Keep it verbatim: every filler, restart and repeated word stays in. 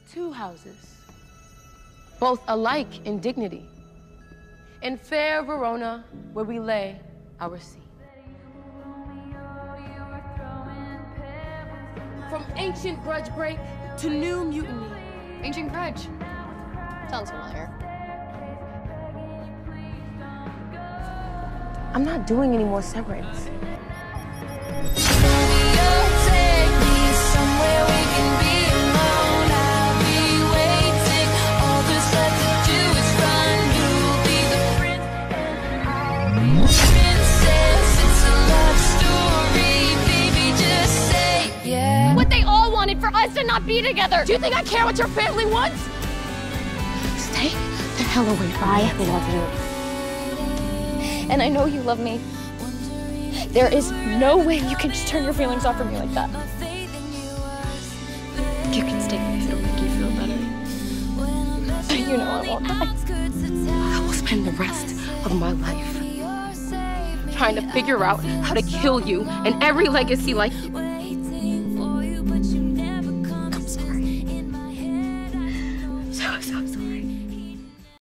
two houses, both alike in dignity, in fair Verona, where we lay our seed. From ancient grudge break to new mutiny. Ancient grudge. Sounds familiar. I'm not doing any more severance. What they all wanted for us to not be together. Do you think I care what your family wants? Stay the hell away from me. I love you. And I know you love me. There is no way you can just turn your feelings off for me like that. You can stay if it'll make you feel better. You know I won't die. I will spend the rest of my life trying to figure out how to kill you and every legacy like you.